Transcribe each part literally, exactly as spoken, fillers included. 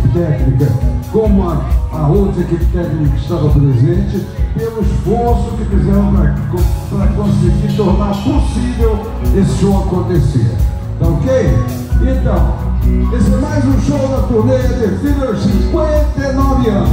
técnica, como a, a outra equipe técnica que estava presente, pelo esforço que fizeram para conseguir tornar possível esse show acontecer. Tá ok? Então, esse é mais um show da turnê The Fillers, cinquenta e nove anos.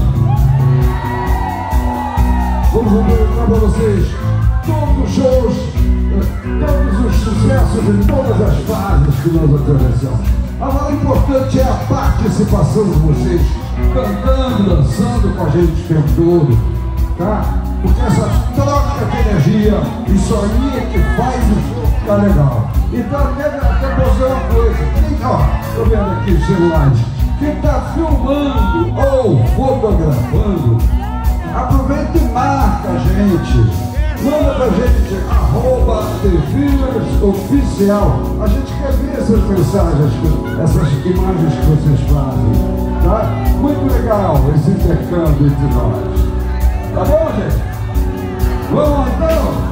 Vamos apresentar para vocês todos os shows, todos os sucessos de todas as fases que nós atravessamos. Agora o importante é a participação de vocês, cantando, dançando com a gente o tempo todo, tá? Porque essa troca de energia, isso aí é que faz o show ficar legal. Então, até, até vou dizer uma coisa, quem, ó, tô vendo aqui os celulares, quem está filmando ou fotografando, aproveita e marca a gente. Manda pra gente, arroba The Fillers Oficial. A gente quer ver essas mensagens, essas imagens que vocês fazem, tá? Muito legal esse intercâmbio entre nós. Tá bom, gente? Vamos lá, então?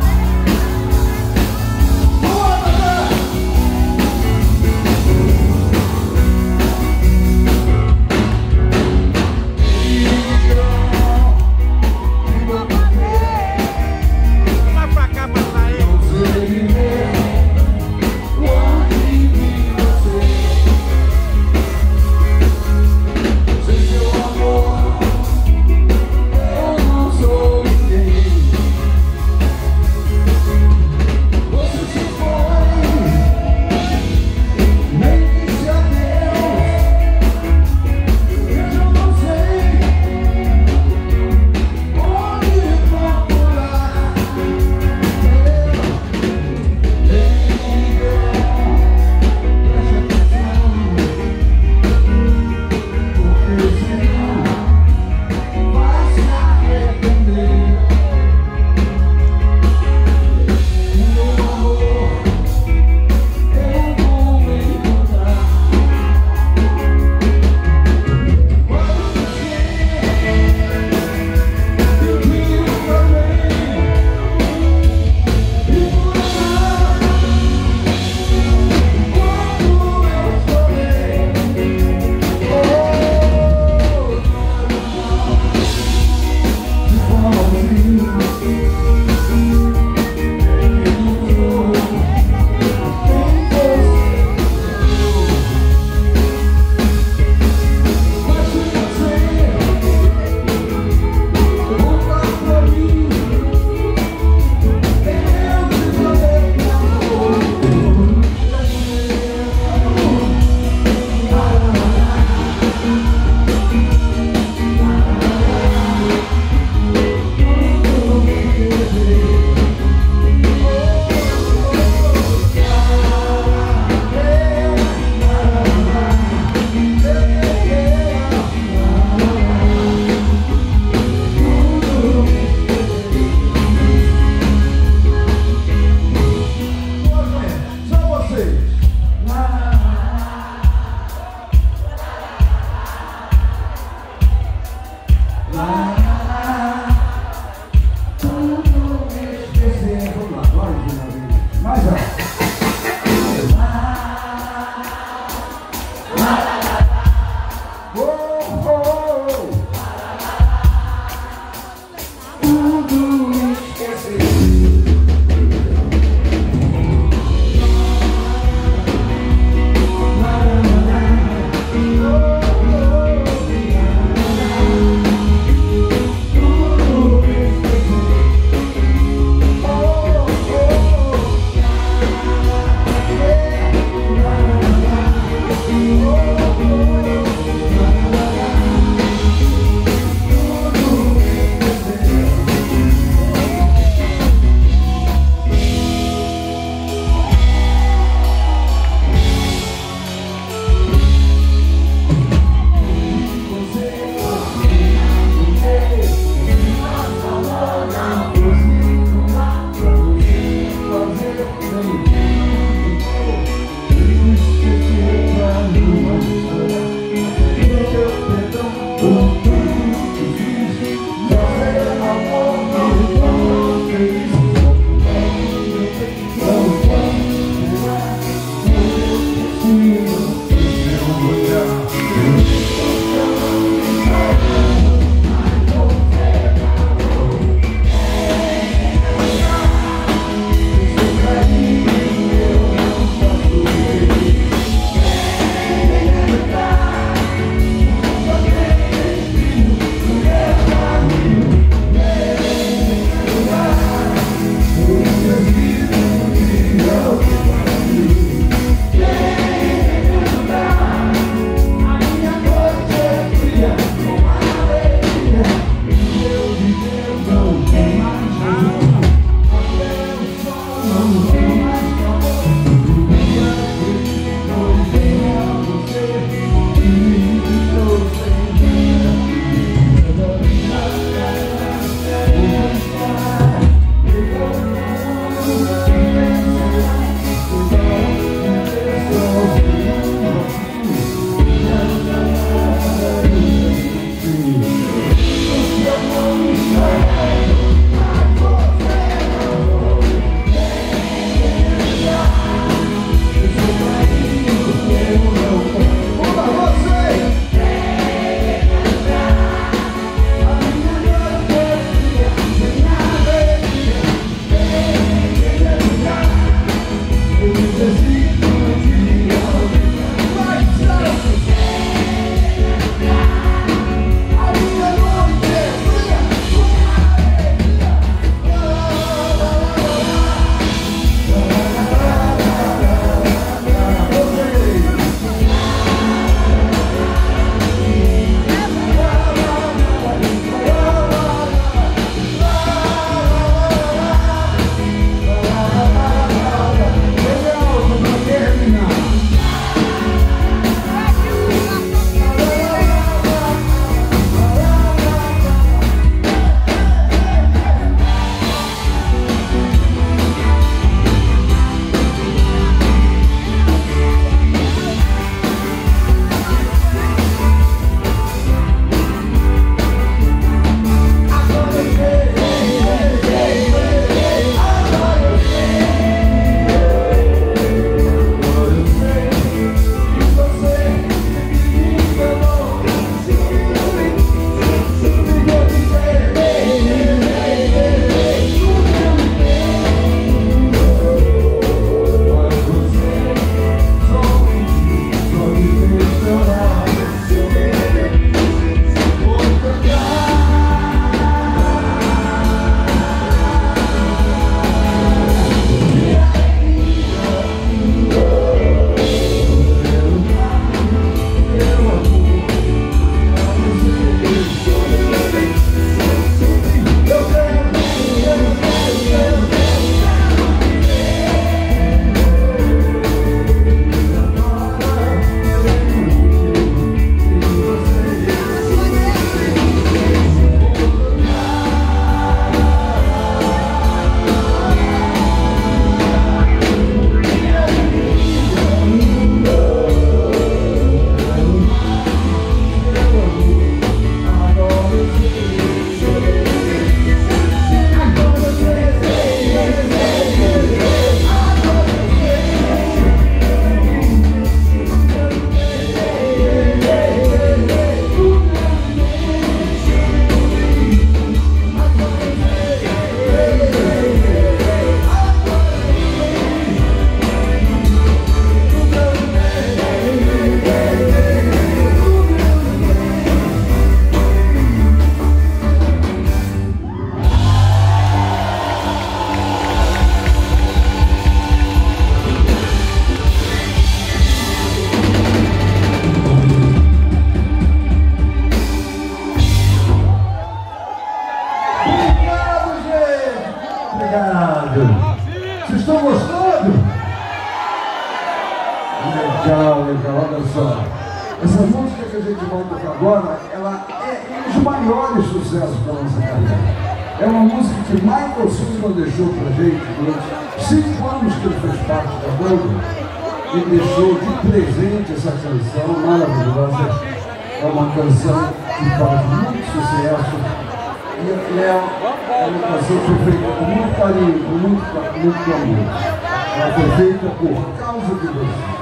tocar agora, ela é um dos maiores sucessos da nossa carreira. É uma música que Michael Sullivan deixou pra gente durante cinco anos que ele fez parte da banda. E deixou de presente essa canção maravilhosa. É uma canção que faz muito sucesso. E é uma canção que foi feita com muito carinho, com muito, muito amor. Ela foi feita por causa de você.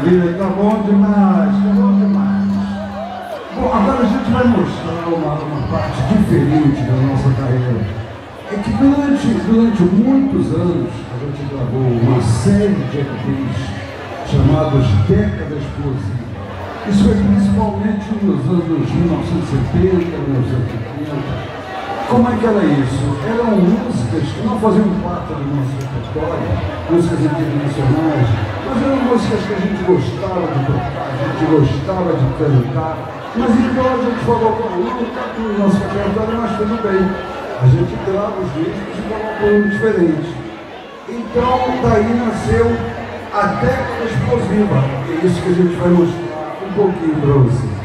maravilha, tá bom demais, tá bom demais. Bom, agora a gente vai mostrar uma, uma parte diferente da nossa carreira. É que durante, durante muitos anos a gente gravou uma série de E Pês chamados Década Explosiva. Isso foi principalmente nos anos mil novecentos e setenta, mil novecentos e oitenta. Como é que era isso? Eram músicas que não faziam parte do nosso repertório, músicas internacionais, mas eram músicas que a gente gostava de tocar, a gente gostava de cantar, mas então a gente falou, não está aqui no nosso repertório, mas tudo bem. A gente grava os discos e coloca um diferente. Então, daí nasceu a Década Explosiva. É isso que a gente vai mostrar um pouquinho para vocês.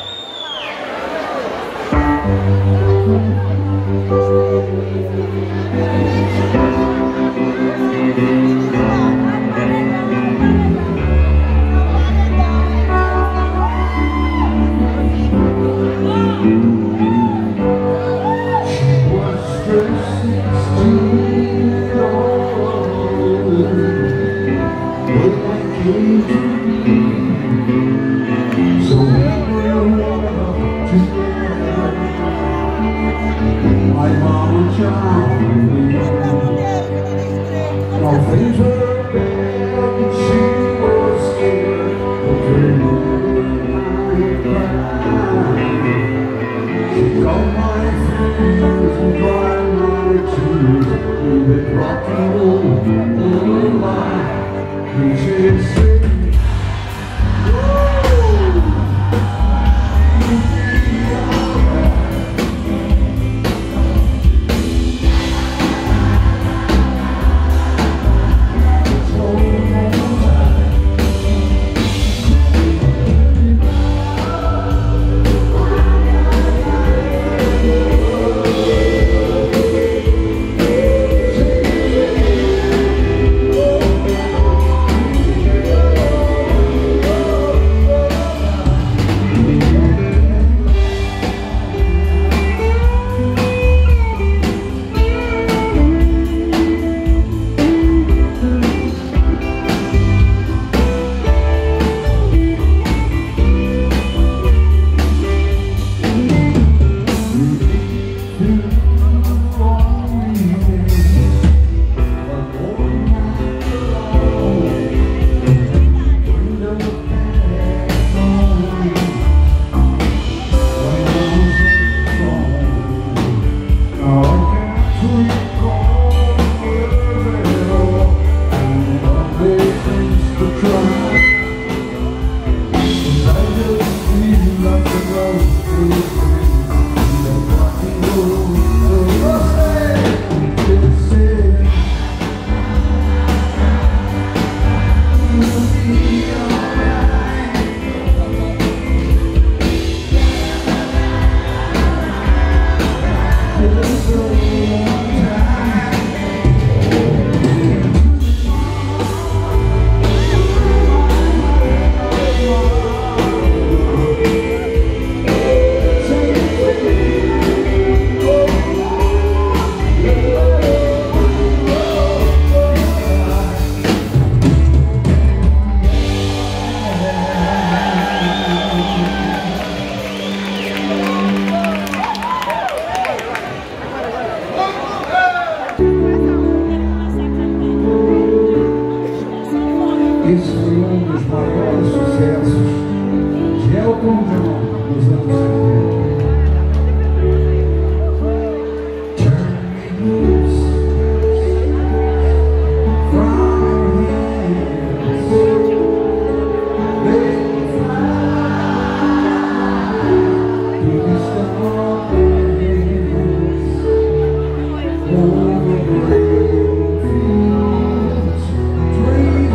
Esse foi um dos maiores sucessos de Elton John nos anos setenta. Turn me loose from your hands, let me fly to the starlands, over great fields, trees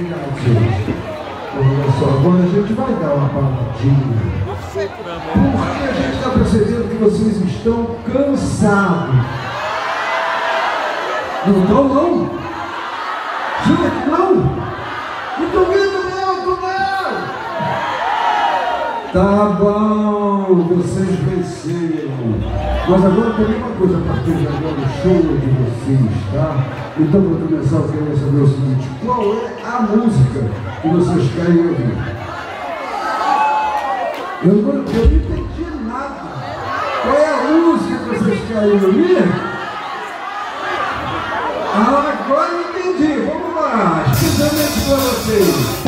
oportunidades hoje. Olha só, agora a gente vai dar uma paladinha. Porque a gente está percebendo que vocês estão cansados. Não estão, não? Jura que não? Não estou vendo, não, não, não! Tá bom, vocês venceram. Mas agora tem uma coisa, a partir de agora, o show de vocês, tá? Então, para começar, eu queria saber o seguinte: qual é a música que vocês querem ouvir? Eu não, eu não entendi nada. Qual é a música que vocês querem ouvir? Ah, agora eu entendi. Vamos lá, especialmente para vocês.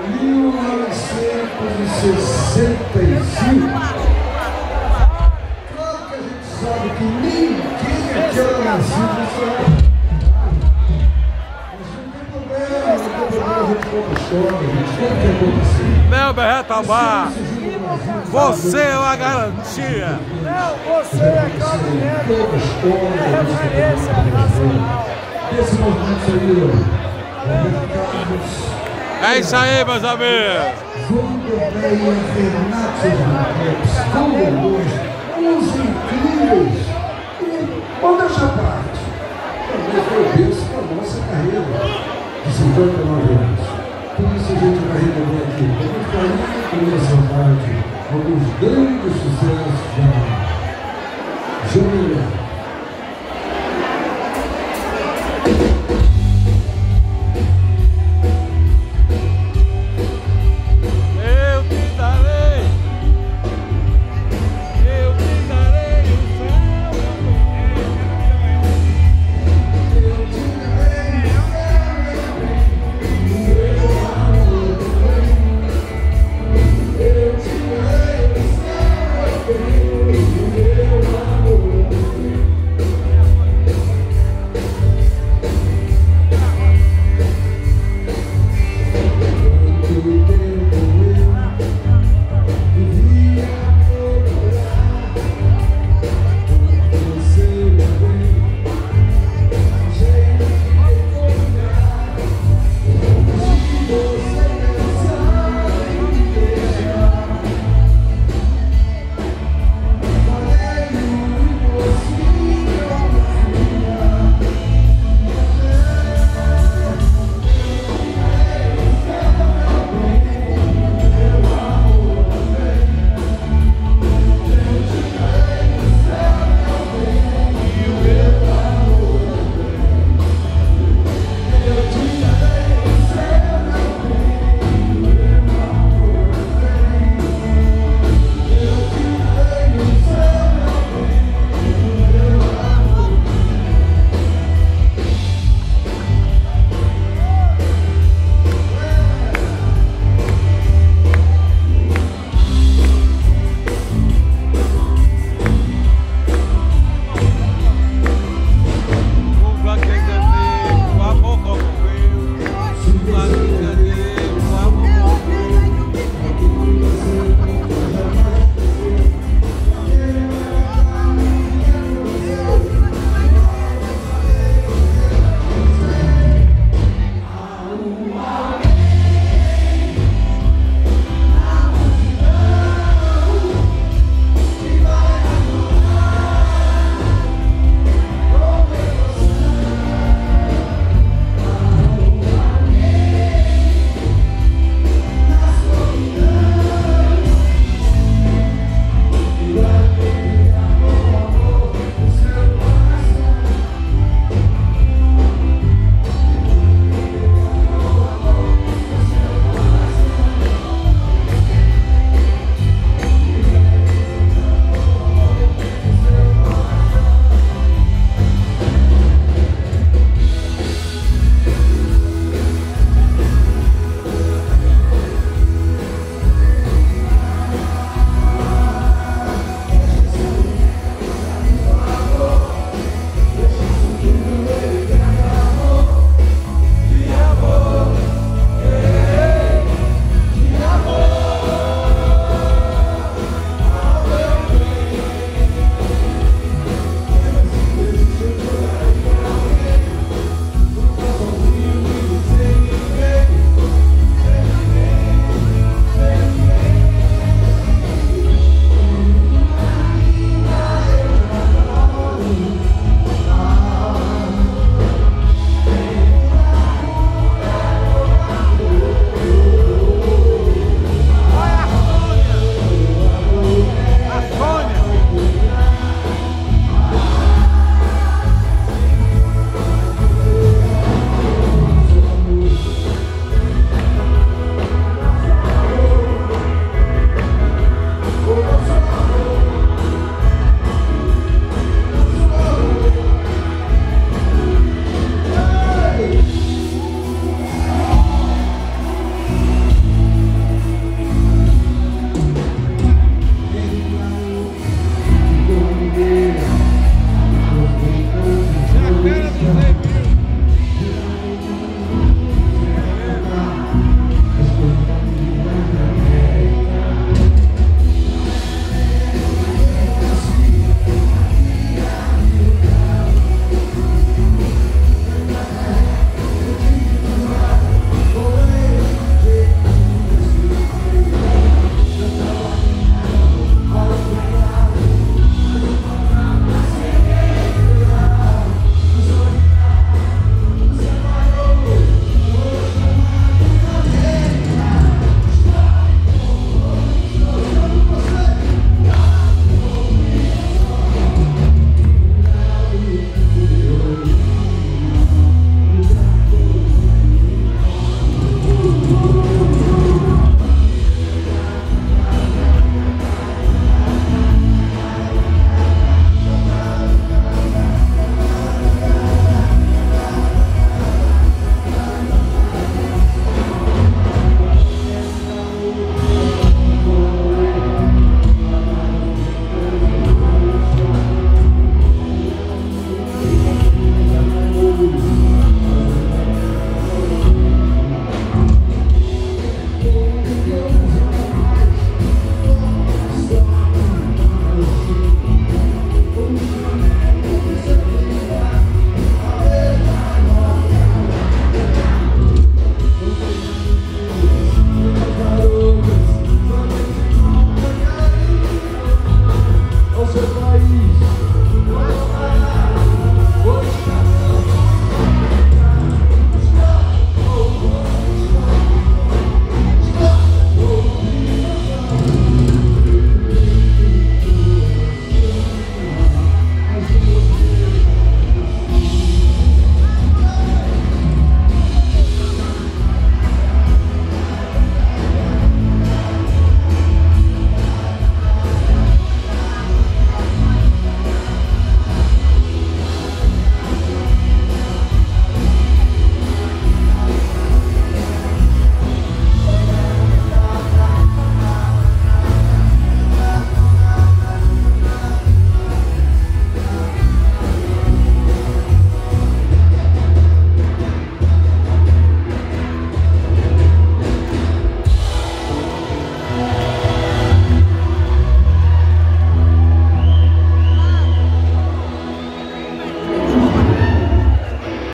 mil novecentos e sessenta e cinco. Claro que a gente sabe que ninguém aqui era nascido nessa época. Mas não tem problema, não tem problema, a gente conta história, a gente conta o que aconteceu. Meu Berretamar, você é uma garantia. Não, você é caminhante, é referência nacional. Esse movimento aí, Roberto Carlos. É isso aí, meus amigos. Vanderleia, Renato Marques, Condolores, uns incríveis. E modéstia à parte, talvez foi o berço para a nossa carreira de cinquenta e nove anos. Por isso a gente vai resolver aqui, com muito carinho e com muita saudade, alguns grandes sucessos da Júlia.